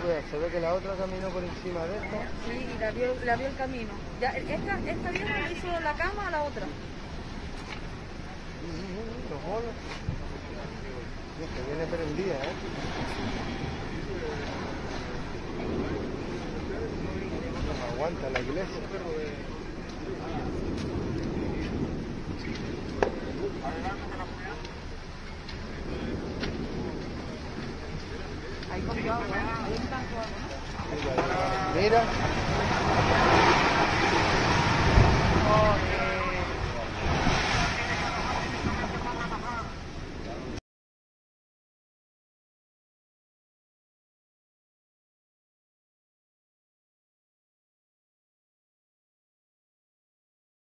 Pues se ve que la otra caminó por encima de esta. Sí, y la vio el camino. Ya, esta vieja le hizo la cama a la otra. Los bolos. Dios, que viene prendida, ¿eh? No aguanta la iglesia. Ahí cogió agua, ahí un tanco agua. Mira.